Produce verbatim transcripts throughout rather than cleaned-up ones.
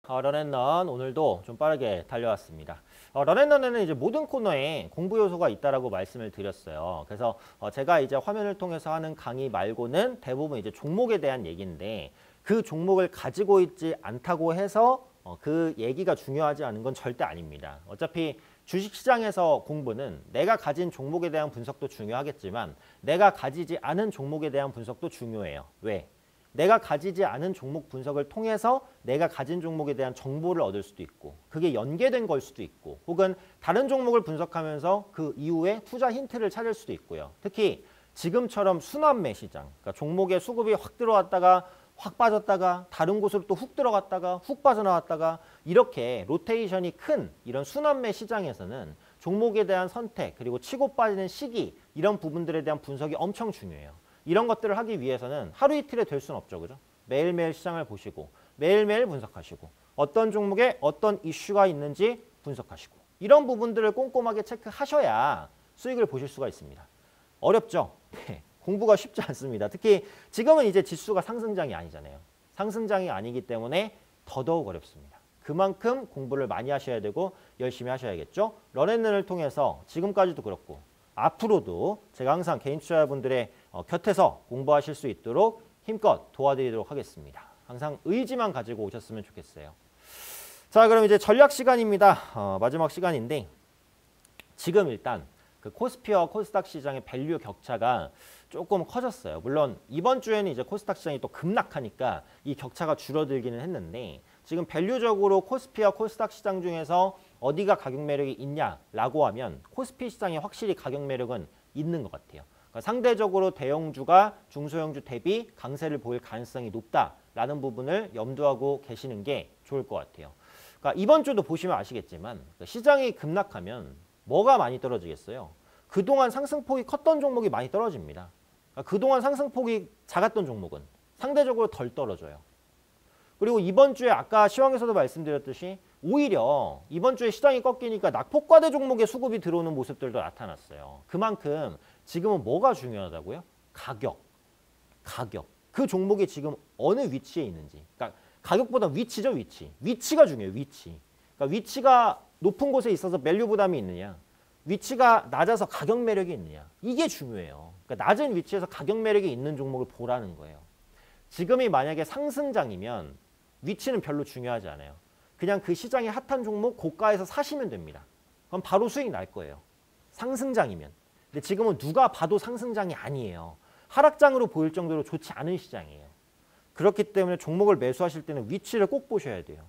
어, 런앤런 오늘도 좀 빠르게 달려왔습니다. 어, 런앤런에는 이제 모든 코너에 공부 요소가 있다라고 말씀을 드렸어요. 그래서 어, 제가 이제 화면을 통해서 하는 강의 말고는 대부분 이제 종목에 대한 얘기인데 그 종목을 가지고 있지 않다고 해서 어, 그 얘기가 중요하지 않은 건 절대 아닙니다. 어차피 주식시장에서 공부는 내가 가진 종목에 대한 분석도 중요하겠지만 내가 가지지 않은 종목에 대한 분석도 중요해요. 왜? 내가 가지지 않은 종목 분석을 통해서 내가 가진 종목에 대한 정보를 얻을 수도 있고 그게 연계된 걸 수도 있고 혹은 다른 종목을 분석하면서 그 이후에 투자 힌트를 찾을 수도 있고요. 특히 지금처럼 순환매 시장, 그러니까 종목에 수급이 확 들어왔다가 확 빠졌다가 다른 곳으로 또 훅 들어갔다가 훅 빠져나왔다가 이렇게 로테이션이 큰 이런 순환매 시장에서는 종목에 대한 선택 그리고 치고 빠지는 시기 이런 부분들에 대한 분석이 엄청 중요해요. 이런 것들을 하기 위해서는 하루 이틀에 될 수는 없죠. 그죠? 매일매일 시장을 보시고 매일매일 분석하시고 어떤 종목에 어떤 이슈가 있는지 분석하시고 이런 부분들을 꼼꼼하게 체크하셔야 수익을 보실 수가 있습니다. 어렵죠? 네, 공부가 쉽지 않습니다. 특히 지금은 이제 지수가 상승장이 아니잖아요. 상승장이 아니기 때문에 더더욱 어렵습니다. 그만큼 공부를 많이 하셔야 되고 열심히 하셔야겠죠? 런앤런을 통해서 지금까지도 그렇고 앞으로도 제가 항상 개인 투자자분들의 어, 곁에서 공부하실 수 있도록 힘껏 도와드리도록 하겠습니다. 항상 의지만 가지고 오셨으면 좋겠어요. 자, 그럼 이제 전략 시간입니다. 어, 마지막 시간인데 지금 일단 그 코스피와 코스닥 시장의 밸류 격차가 조금 커졌어요. 물론 이번 주에는 이제 코스닥 시장이 또 급락하니까 이 격차가 줄어들기는 했는데 지금 밸류적으로 코스피와 코스닥 시장 중에서 어디가 가격 매력이 있냐라고 하면 코스피 시장에 확실히 가격 매력은 있는 것 같아요. 그러니까 상대적으로 대형주가 중소형주 대비 강세를 보일 가능성이 높다라는 부분을 염두하고 계시는 게 좋을 것 같아요. 그러니까 이번 주도 보시면 아시겠지만 시장이 급락하면 뭐가 많이 떨어지겠어요? 그동안 상승폭이 컸던 종목이 많이 떨어집니다. 그러니까 그동안 상승폭이 작았던 종목은 상대적으로 덜 떨어져요. 그리고 이번 주에 아까 시황에서도 말씀드렸듯이 오히려 이번 주에 시장이 꺾이니까 낙폭과대 종목에 수급이 들어오는 모습들도 나타났어요. 그만큼 지금은 뭐가 중요하다고요? 가격. 가격. 그 종목이 지금 어느 위치에 있는지. 그러니까 가격보다 위치죠, 위치. 위치가 중요해요, 위치. 그러니까 위치가 높은 곳에 있어서 밸류 부담이 있느냐. 위치가 낮아서 가격 매력이 있느냐. 이게 중요해요. 그러니까 낮은 위치에서 가격 매력이 있는 종목을 보라는 거예요. 지금이 만약에 상승장이면 위치는 별로 중요하지 않아요. 그냥 그 시장의 핫한 종목 고가에서 사시면 됩니다. 그럼 바로 수익 날 거예요. 상승장이면. 근데 지금은 누가 봐도 상승장이 아니에요. 하락장으로 보일 정도로 좋지 않은 시장이에요. 그렇기 때문에 종목을 매수하실 때는 위치를 꼭 보셔야 돼요.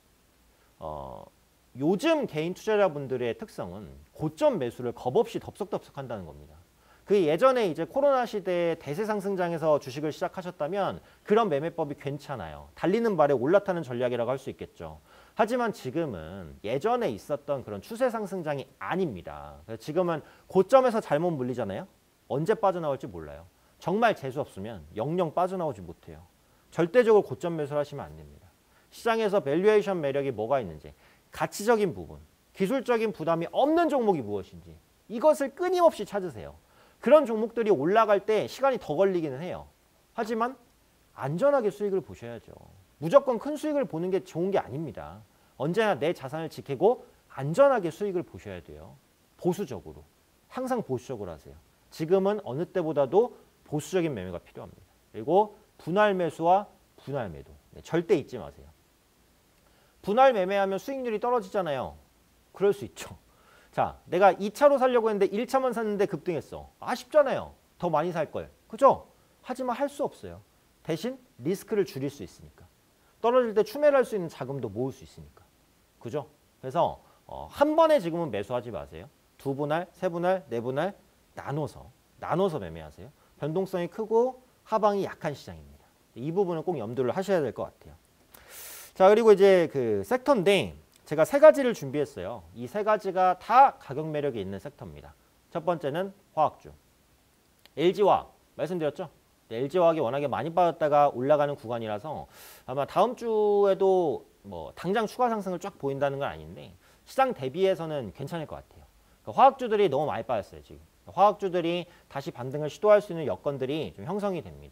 어, 요즘 개인 투자자분들의 특성은 고점 매수를 겁없이 덥석덥석 한다는 겁니다. 그 예전에 이제 코로나 시대에 대세 상승장에서 주식을 시작하셨다면 그런 매매법이 괜찮아요. 달리는 발에 올라타는 전략이라고 할 수 있겠죠. 하지만 지금은 예전에 있었던 그런 추세 상승장이 아닙니다. 지금은 고점에서 잘못 물리잖아요. 언제 빠져나올지 몰라요. 정말 재수 없으면 영영 빠져나오지 못해요. 절대적으로 고점 매수를 하시면 안 됩니다. 시장에서 밸류에이션 매력이 뭐가 있는지, 가치적인 부분, 기술적인 부담이 없는 종목이 무엇인지 이것을 끊임없이 찾으세요. 그런 종목들이 올라갈 때 시간이 더 걸리기는 해요. 하지만 안전하게 수익을 보셔야죠. 무조건 큰 수익을 보는 게 좋은 게 아닙니다. 언제나 내 자산을 지키고 안전하게 수익을 보셔야 돼요. 보수적으로. 항상 보수적으로 하세요. 지금은 어느 때보다도 보수적인 매매가 필요합니다. 그리고 분할 매수와 분할 매도. 네, 절대 잊지 마세요. 분할 매매하면 수익률이 떨어지잖아요. 그럴 수 있죠. 자, 내가 이 차로 살려고 했는데 일 차만 샀는데 급등했어. 아쉽잖아요. 더 많이 살 걸. 그죠? 하지만 할 수 없어요. 대신 리스크를 줄일 수 있으니까. 떨어질 때 추매를 할 수 있는 자금도 모을 수 있으니까. 그죠? 그래서 어, 한 번에 지금은 매수하지 마세요. 두 분할, 세 분할, 네 분할 나눠서 나눠서 매매하세요. 변동성이 크고 하방이 약한 시장입니다. 이 부분은 꼭 염두를 하셔야 될 것 같아요. 자, 그리고 이제 그 섹터인데 제가 세 가지를 준비했어요. 이 세 가지가 다 가격 매력이 있는 섹터입니다. 첫 번째는 화학주. 엘지화학 말씀드렸죠? 엘지화학이 워낙에 많이 빠졌다가 올라가는 구간이라서 아마 다음 주에도 뭐 당장 추가 상승을 쫙 보인다는 건 아닌데 시장 대비해서는 괜찮을 것 같아요. 그러니까 화학주들이 너무 많이 빠졌어요, 지금. 화학주들이 다시 반등을 시도할 수 있는 여건들이 좀 형성이 됩니다. 그러니까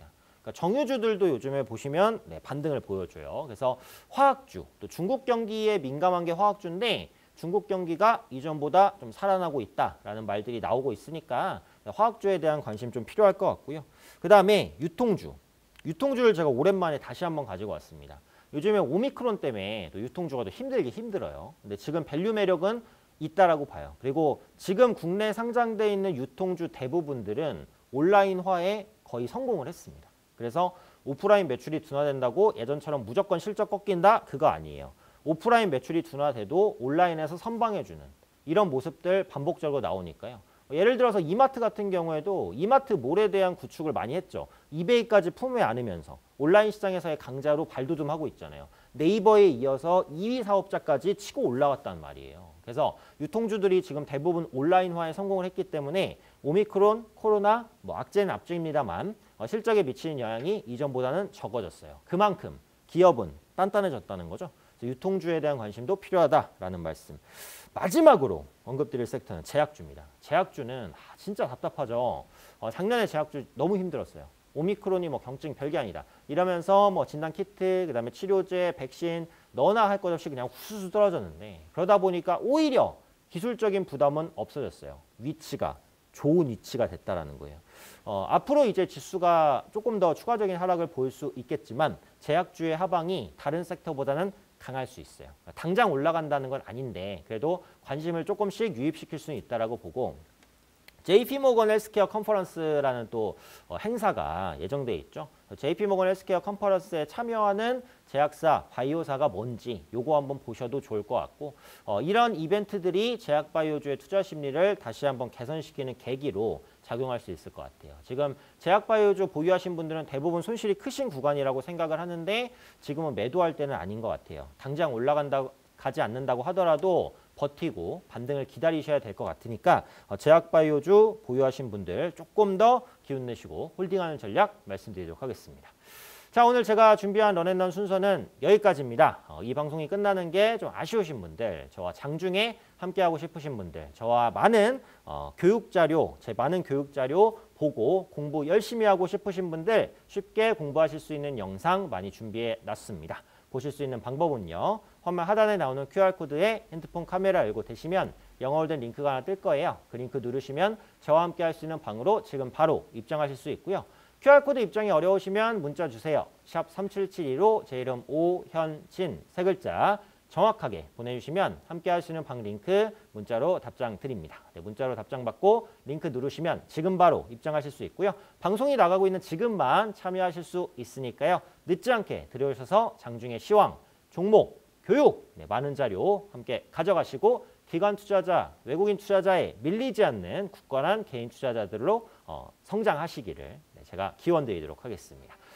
그러니까 정유주들도 요즘에 보시면 네, 반등을 보여줘요. 그래서 화학주, 또 중국 경기에 민감한 게 화학주인데 중국 경기가 이전보다 좀 살아나고 있다라는 말들이 나오고 있으니까 화학주에 대한 관심 좀 필요할 것 같고요. 그 다음에 유통주. 유통주를 제가 오랜만에 다시 한번 가지고 왔습니다. 요즘에 오미크론 때문에 또 유통주가 더 힘들게 힘들어요. 근데 지금 밸류 매력은 있다라고 봐요. 그리고 지금 국내 상장돼 있는 유통주 대부분들은 온라인화에 거의 성공을 했습니다. 그래서 오프라인 매출이 둔화된다고 예전처럼 무조건 실적 꺾인다? 그거 아니에요. 오프라인 매출이 둔화돼도 온라인에서 선방해주는 이런 모습들 반복적으로 나오니까요. 예를 들어서 이마트 같은 경우에도 이마트 몰에 대한 구축을 많이 했죠. 이베이까지 품에 안으면서 온라인 시장에서의 강자로 발돋움하고 있잖아요. 네이버에 이어서 이 위 사업자까지 치고 올라왔단 말이에요. 그래서 유통주들이 지금 대부분 온라인화에 성공을 했기 때문에 오미크론, 코로나, 뭐 악재는 악재입니다만 어, 실적에 미치는 영향이 이전보다는 적어졌어요. 그만큼 기업은 단단해졌다는 거죠. 유통주에 대한 관심도 필요하다라는 말씀. 마지막으로 언급드릴 섹터는 제약주입니다. 제약주는 아, 진짜 답답하죠. 어, 작년에 제약주 너무 힘들었어요. 오미크론이 뭐 경증 별게 아니다. 이러면서 뭐 진단 키트, 그다음에 치료제, 백신 너나 할 것 없이 그냥 후수수 떨어졌는데 그러다 보니까 오히려 기술적인 부담은 없어졌어요. 위치가 좋은 위치가 됐다라는 거예요. 어, 앞으로 이제 지수가 조금 더 추가적인 하락을 보일 수 있겠지만 제약주의 하방이 다른 섹터보다는 강할 수 있어요. 당장 올라간다는 건 아닌데 그래도 관심을 조금씩 유입시킬 수는 있다라고 보고 제이피모건 헬스케어 컨퍼런스라는 또 행사가 예정돼 있죠. 제이피모건 헬스케어 컨퍼런스에 참여하는 제약사, 바이오사가 뭔지 요거 한번 보셔도 좋을 것 같고 어, 이런 이벤트들이 제약바이오주의 투자 심리를 다시 한번 개선시키는 계기로 작용할 수 있을 것 같아요. 지금 제약바이오주 보유하신 분들은 대부분 손실이 크신 구간이라고 생각을 하는데 지금은 매도할 때는 아닌 것 같아요. 당장 올라간다 가지 않는다고 하더라도 버티고 반등을 기다리셔야 될 것 같으니까 제약바이오주 보유하신 분들 조금 더 기운 내시고 홀딩하는 전략 말씀드리도록 하겠습니다. 자, 오늘 제가 준비한 런앤런 순서는 여기까지입니다. 어, 이 방송이 끝나는 게 좀 아쉬우신 분들, 저와 장중에 함께하고 싶으신 분들, 저와 많은 어, 교육자료, 제 많은 교육자료 보고 공부 열심히 하고 싶으신 분들 쉽게 공부하실 수 있는 영상 많이 준비해 놨습니다. 보실 수 있는 방법은요. 화면 하단에 나오는 큐알코드에 핸드폰 카메라 열고 되시면 영어로 된 링크가 하나 뜰 거예요. 그 링크 누르시면 저와 함께 할 수 있는 방으로 지금 바로 입장하실 수 있고요. 큐알코드 입장이 어려우시면 문자 주세요. 샵 삼칠칠이로 제 이름 오현진 세 글자 정확하게 보내주시면 함께 할 수 있는 방 링크 문자로 답장 드립니다. 네, 문자로 답장 받고 링크 누르시면 지금 바로 입장하실 수 있고요. 방송이 나가고 있는 지금만 참여하실 수 있으니까요. 늦지 않게 들어오셔서 장중의 시황, 종목, 교육 네, 많은 자료 함께 가져가시고 기관 투자자, 외국인 투자자에 밀리지 않는 굳건한 개인 투자자들로 어, 성장하시기를 네, 제가 기원 드리도록 하겠습니다.